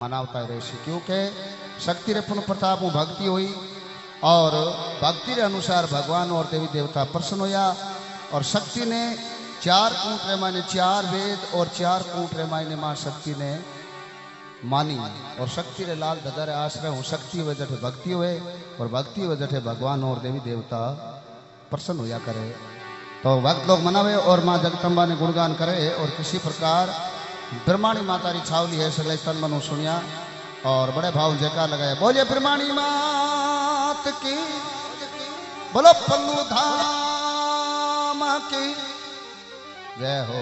मनावता रहे, क्योंकि शक्ति रे पुण्य प्रताप में भक्ति हुई और भक्ति रे अनुसार भगवान और देवी देवता प्रसन्न होया। और शक्ति ने 4 कूट रे माने 4 वेद और 4 कूट रे माने मां शक्ति ने मानी। और शक्ति रे लाल धजा रे आश्रय हूँ शक्ति हुए जठे भक्ति हुए और भक्ति हुए जठे भगवान और देवी देवता प्रसन्न होया करे। तो भक्त लोग मनावे और माँ जगदम्बा ने गुणगान करे। और किसी प्रकार ब्रह्माणी माता री छावली है सगले तन मनो सुनिया और बड़े भाव जयकार लगाया। बोलिए ब्रह्माणी मात की, बोलो पल्लू धाम की जय हो।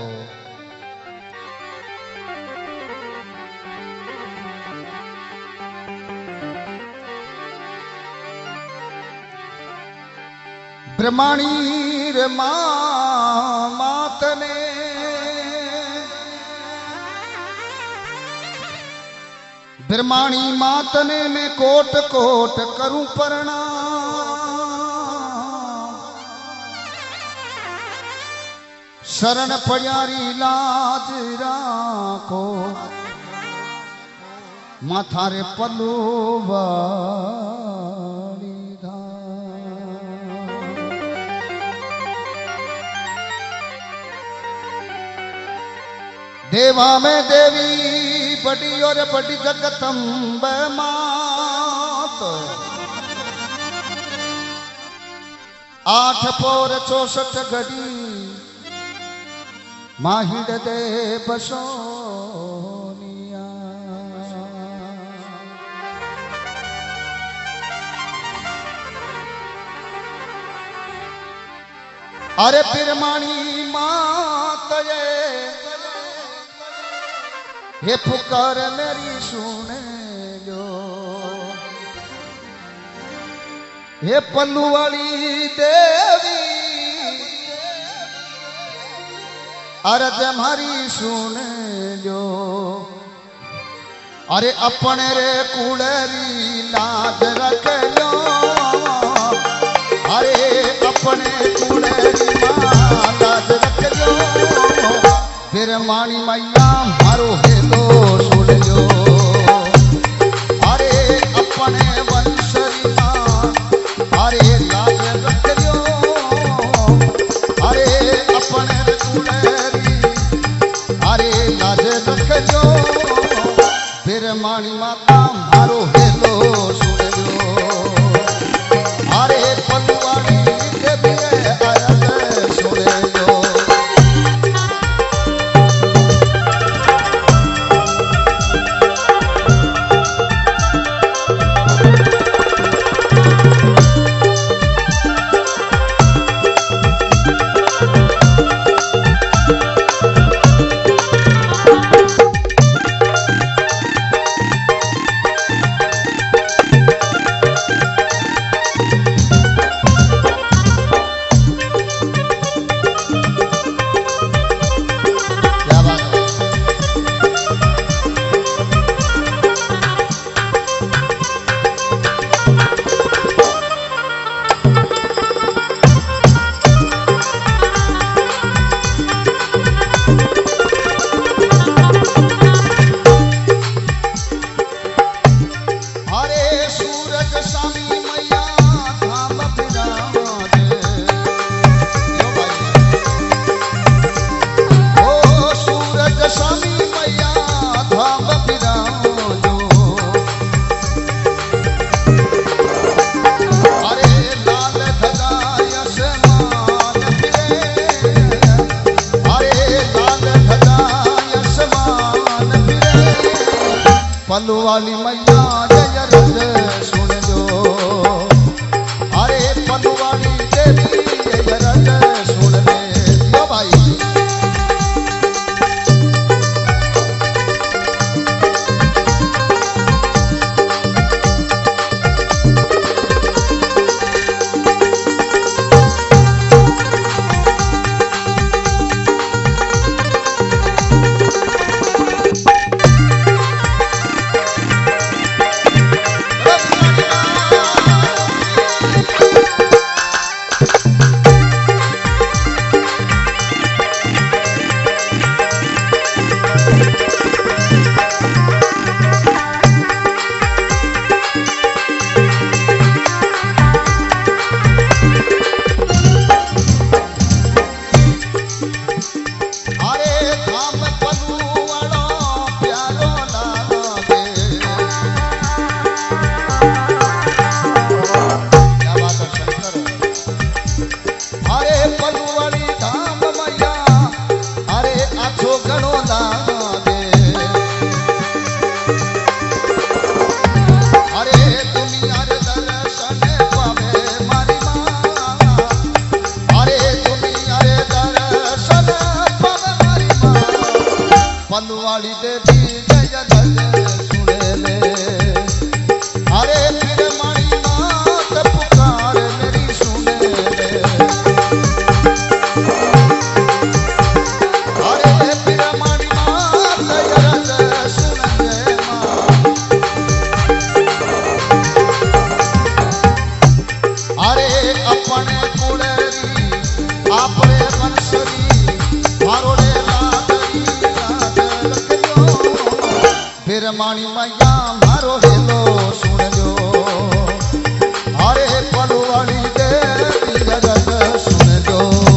ब्रह्माणी रे मात ने ब्रह्माणी मात ने मैं कोट कोट करूं प्रणाम। शरण पड़ियारी लाज राखो माथा रे पल्लू वाली धाम। देवा में देवी बड़ी और बड़ी जगदम्ब मात। 8 पोर 64 घड़ी माहिड़ दे बसोनिया। अरे ब्रह्माणी मात ये पुकार मेरी सुने लो। ये पल्लू वाली देवी अर्ज हमारी सुने लो। अरे अपने रे कुड़री लाज रख लो। अरे अपने कुड़री लाज रख लो। ब्रह्माणी मैया मारो है तो सुन लो। अरे अपने वंशरी मां अरे लाज रख लो। अरे अपने कुड़री अरे लाज रख लो। ब्रह्माणी माता मारो है तो सुन लो। अरे पलवाड़ी देवी अरज सुन लो। पल्लू वाली मैया जय रज सुन लो। अरे पल्लू वाली देवी जय रज सुन ले। यो भाई बिरमाणी मैया मारो हेलो सुन लो, अरे पलवाड़ी देवी जगत सुन लो।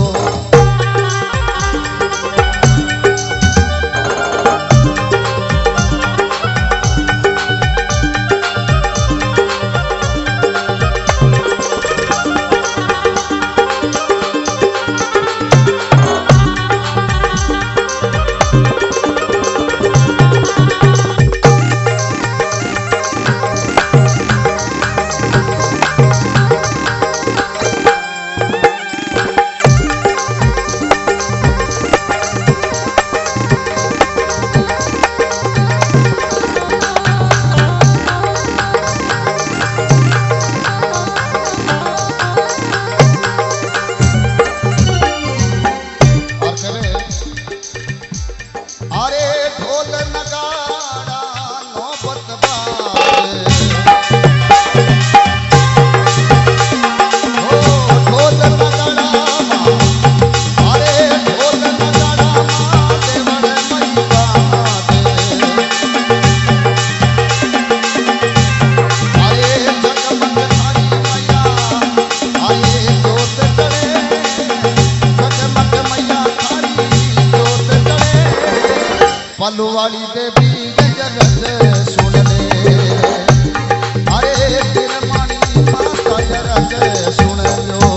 पलवाड़ी देवी जगत सुन ले, अरे बिरमानी माता जगत सुन लो।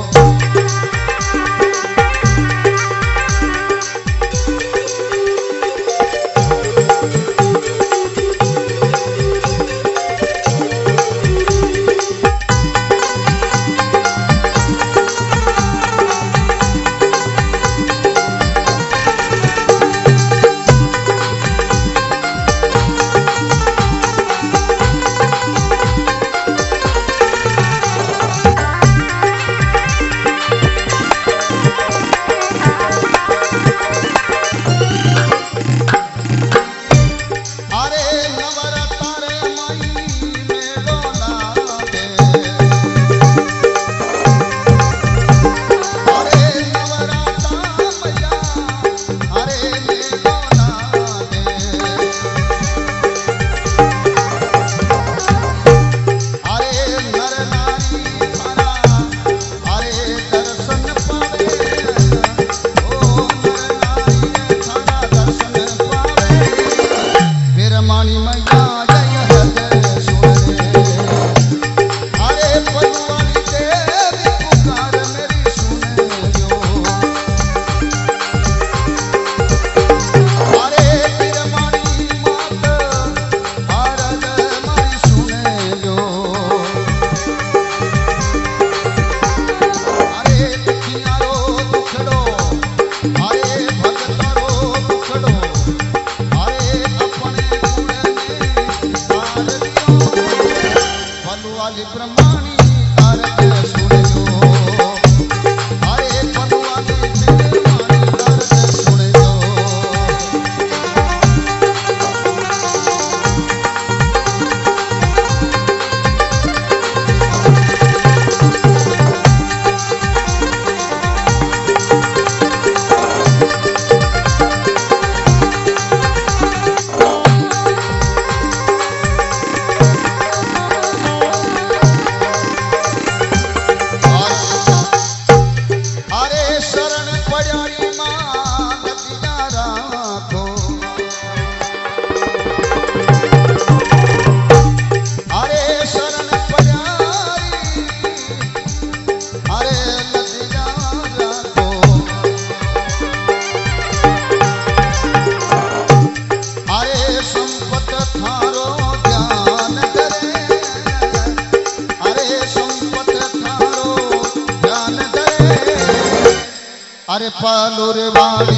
अरे पालुर वाली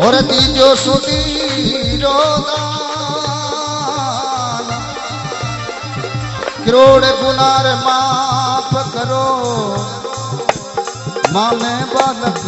और तीजो सुधीरो दान करोड़ गुनार माफ करो माँ में बालक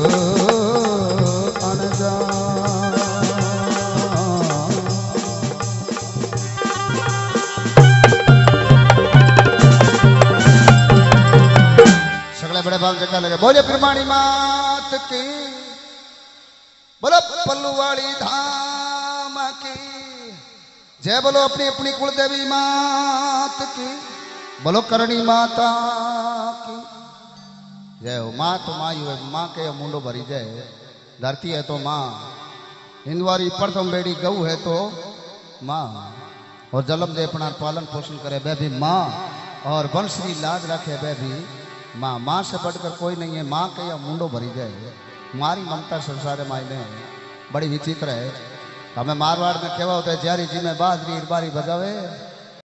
बड़े बाल जगह लगे। बोले प्रमाणी मात की, बोलो पल्लू वाली धाम की जय, बोलो अपनी अपनी कुलदेवी मात की, बोलो करणी माता की जय हो। माँ तो माँ ही है, माँ के मुंडो भरी जय। धरती है तो माँ, हिंदवारी प्रथम बेड़ी गऊ है तो माँ, और जलम दे अपना पालन पोषण करे बे भी माँ, और वंशरी लाज रखे बे भी माँ। माँ से बढ़कर कोई नहीं है, माँ के या मुंडो भरी जाए। मारी ममता संसार मायने बड़ी विचित्र है। हमें मारवाड़ में कहवा होता है, जारी जी में बाजरी बारी बजावे